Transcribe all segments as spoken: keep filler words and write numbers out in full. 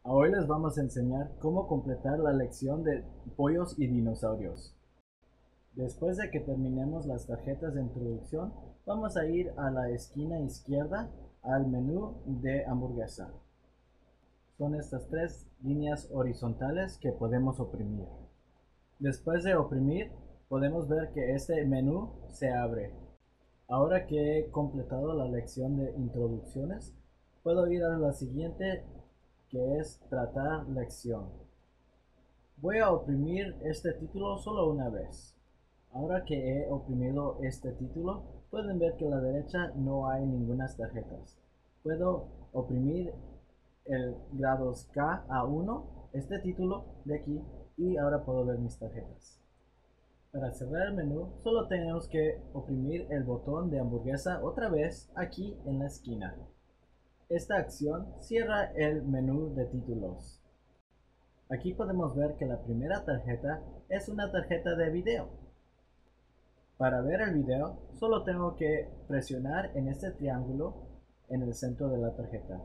Hoy les vamos a enseñar cómo completar la lección de pollos y dinosaurios. Después de que terminemos las tarjetas de introducción, vamos a ir a la esquina izquierda al menú de hamburguesa. Son estas tres líneas horizontales que podemos oprimir. Después de oprimir, podemos ver que este menú se abre. Ahora que he completado la lección de introducciones, puedo ir a la siguiente, que es tratar lección. Voy a oprimir este título solo una vez. Ahora que he oprimido este título, pueden ver que a la derecha no hay ninguna tarjetas. Puedo oprimir el grados K A uno, este título de aquí, y ahora puedo ver mis tarjetas. Para cerrar el menú, solo tenemos que oprimir el botón de hamburguesa otra vez aquí en la esquina. Esta acción cierra el menú de títulos. Aquí podemos ver que la primera tarjeta es una tarjeta de video. Para ver el video, solo tengo que presionar en este triángulo en el centro de la tarjeta.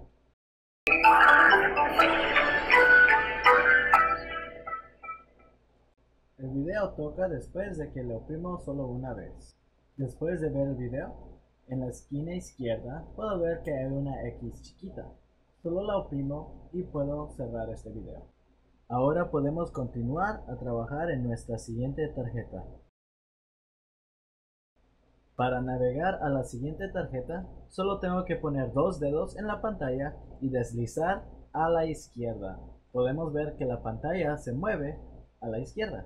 El video toca después de que le oprimo solo una vez. Después de ver el video, en la esquina izquierda puedo ver que hay una X chiquita. Solo la oprimo y puedo cerrar este video. Ahora podemos continuar a trabajar en nuestra siguiente tarjeta. Para navegar a la siguiente tarjeta, solo tengo que poner dos dedos en la pantalla y deslizar a la izquierda. Podemos ver que la pantalla se mueve a la izquierda.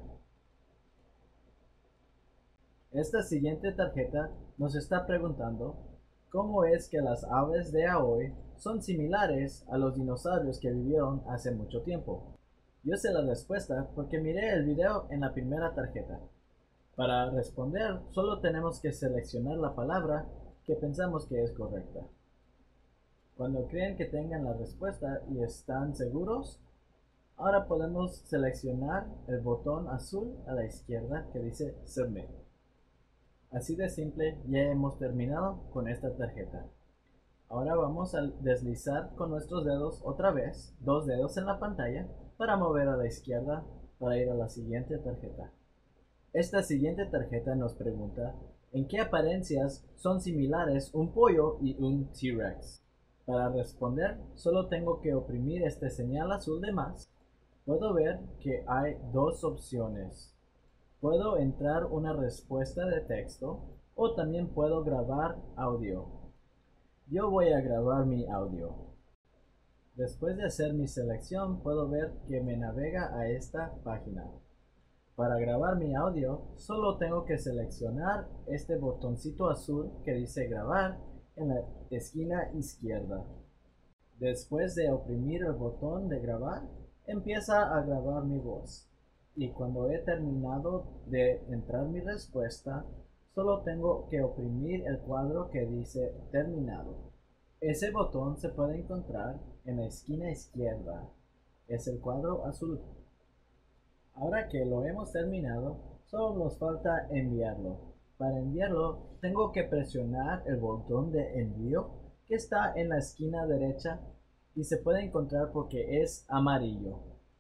Esta siguiente tarjeta nos está preguntando cómo es que las aves de hoy son similares a los dinosaurios que vivieron hace mucho tiempo. Yo sé la respuesta porque miré el video en la primera tarjeta. Para responder, solo tenemos que seleccionar la palabra que pensamos que es correcta. Cuando creen que tengan la respuesta y están seguros, ahora podemos seleccionar el botón azul a la izquierda que dice Submit. Así de simple, ya hemos terminado con esta tarjeta. Ahora vamos a deslizar con nuestros dedos otra vez, dos dedos en la pantalla, para mover a la izquierda para ir a la siguiente tarjeta. Esta siguiente tarjeta nos pregunta en qué apariencias son similares un pollo y un T-Rex. Para responder, solo tengo que oprimir este señal azul de más. Puedo ver que hay dos opciones. Puedo entrar una respuesta de texto o también puedo grabar audio. Yo voy a grabar mi audio. Después de hacer mi selección, puedo ver que me navega a esta página. Para grabar mi audio, solo tengo que seleccionar este botoncito azul que dice grabar en la esquina izquierda. Después de oprimir el botón de grabar, empieza a grabar mi voz. Y cuando he terminado de entrar mi respuesta, solo tengo que oprimir el cuadro que dice terminado. Ese botón se puede encontrar en la esquina izquierda. Es el cuadro azul. Ahora que lo hemos terminado, solo nos falta enviarlo. Para enviarlo, tengo que presionar el botón de envío que está en la esquina derecha y se puede encontrar porque es amarillo.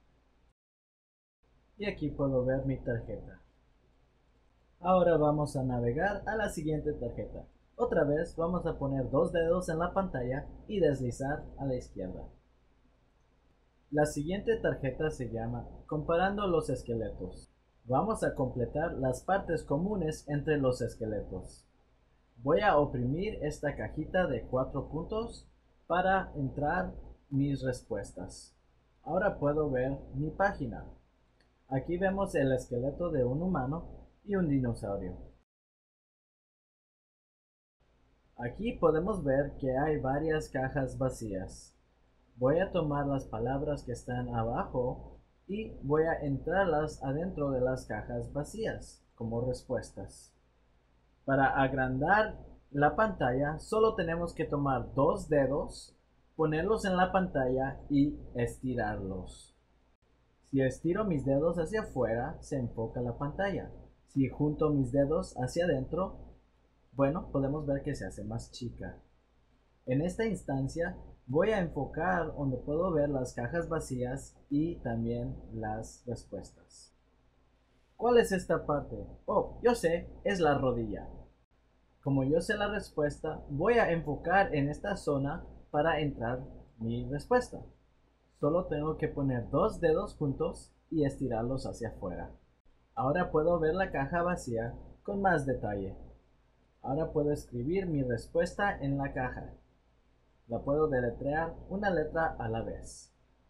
Y aquí puedo ver mi tarjeta. Ahora vamos a navegar a la siguiente tarjeta. Otra vez vamos a poner dos dedos en la pantalla y deslizar a la izquierda. La siguiente tarjeta se llama Comparando los esqueletos. Vamos a completar las partes comunes entre los esqueletos. Voy a oprimir esta cajita de cuatro puntos para entrar mis respuestas. Ahora puedo ver mi página. Aquí vemos el esqueleto de un humano y un dinosaurio. Aquí podemos ver que hay varias cajas vacías. Voy a tomar las palabras que están abajo y voy a entrarlas adentro de las cajas vacías como respuestas. Para agrandar la pantalla, solo tenemos que tomar dos dedos, ponerlos en la pantalla y estirarlos. Si estiro mis dedos hacia afuera, se enfoca la pantalla. Si junto mis dedos hacia adentro, bueno, podemos ver que se hace más chica. En esta instancia, Voy a enfocar donde puedo ver las cajas vacías y también las respuestas. ¿Cuál es esta parte? Oh, yo sé, es la rodilla. Como yo sé la respuesta, voy a enfocar en esta zona para entrar mi respuesta. Solo tengo que poner dos dedos juntos y estirarlos hacia afuera. Ahora puedo ver la caja vacía con más detalle. Ahora puedo escribir mi respuesta en la caja. La puedo deletrear una letra a la vez.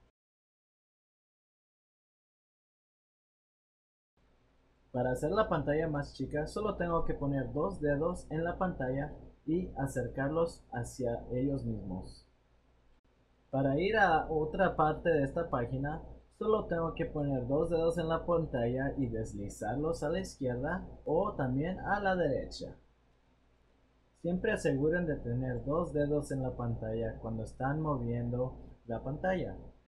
Para hacer la pantalla más chica, solo tengo que poner dos dedos en la pantalla y acercarlos hacia ellos mismos. Para ir a otra parte de esta página, solo tengo que poner dos dedos en la pantalla y deslizarlos a la izquierda o también a la derecha. Siempre aseguren de tener dos dedos en la pantalla cuando están moviendo la pantalla.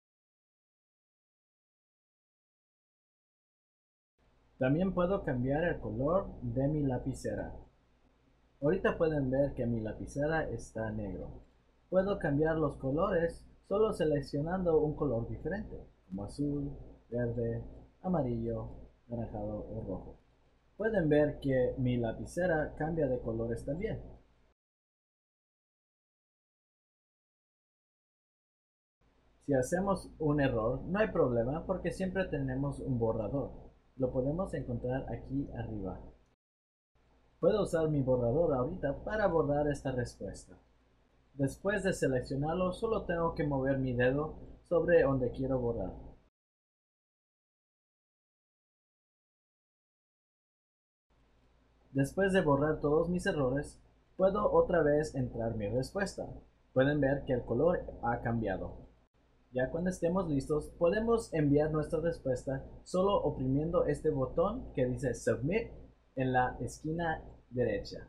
También puedo cambiar el color de mi lapicera. Ahorita pueden ver que mi lapicera está negro. Puedo cambiar los colores solo seleccionando un color diferente, como azul, verde, amarillo, naranjado o rojo. Pueden ver que mi lapicera cambia de colores también. Si hacemos un error, no hay problema porque siempre tenemos un borrador. Lo podemos encontrar aquí arriba. Puedo usar mi borrador ahorita para borrar esta respuesta. Después de seleccionarlo, solo tengo que mover mi dedo sobre donde quiero borrar. Después de borrar todos mis errores, puedo otra vez entrar mi respuesta. Pueden ver que el color ha cambiado. Ya cuando estemos listos, podemos enviar nuestra respuesta solo oprimiendo este botón que dice Submit en la esquina derecha.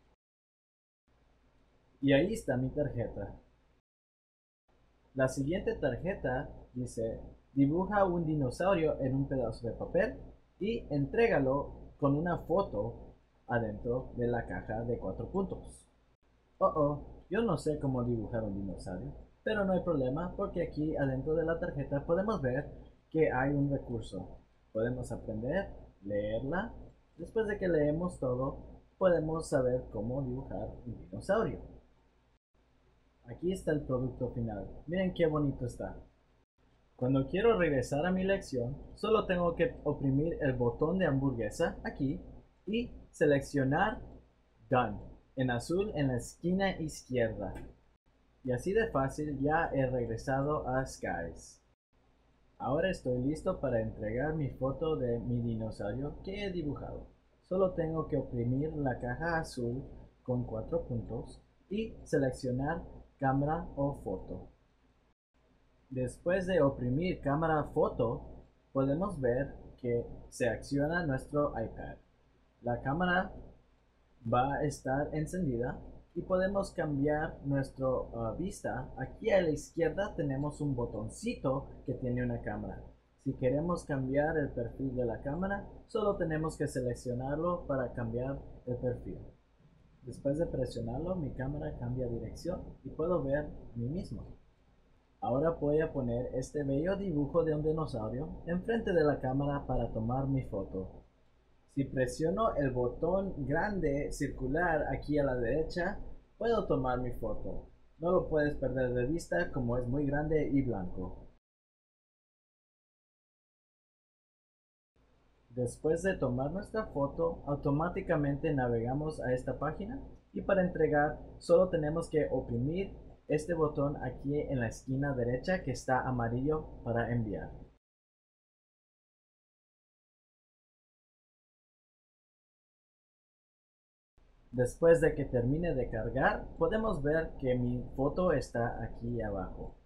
Y ahí está mi tarjeta. La siguiente tarjeta dice, dibuja un dinosaurio en un pedazo de papel y entrégalo con una foto adentro de la caja de cuatro puntos. Oh, oh, yo no sé cómo dibujar un dinosaurio, pero no hay problema porque aquí adentro de la tarjeta podemos ver que hay un recurso. Podemos aprender, leerla. Después de que leemos todo, podemos saber cómo dibujar un dinosaurio. Aquí está el producto final. Miren qué bonito está. Cuando quiero regresar a mi lección, solo tengo que oprimir el botón de hamburguesa aquí y seleccionar Done en azul en la esquina izquierda. Y así de fácil ya he regresado a Skies. Ahora estoy listo para entregar mi foto de mi dinosaurio que he dibujado. Solo tengo que oprimir la caja azul con cuatro puntos y seleccionar cámara o foto. Después de oprimir cámara foto, podemos ver que se acciona nuestro iPad. La cámara va a estar encendida y podemos cambiar nuestra uh, vista. Aquí a la izquierda tenemos un botoncito que tiene una cámara. Si queremos cambiar el perfil de la cámara, solo tenemos que seleccionarlo para cambiar el perfil. Después de presionarlo, mi cámara cambia dirección y puedo ver a mí mismo. Ahora voy a poner este bello dibujo de un dinosaurio enfrente de la cámara para tomar mi foto. Si presiono el botón grande circular aquí a la derecha, puedo tomar mi foto. No lo puedes perder de vista como es muy grande y blanco. Después de tomar nuestra foto, automáticamente navegamos a esta página y para entregar solo tenemos que oprimir este botón aquí en la esquina derecha que está amarillo para enviar. Después de que termine de cargar, podemos ver que mi foto está aquí abajo.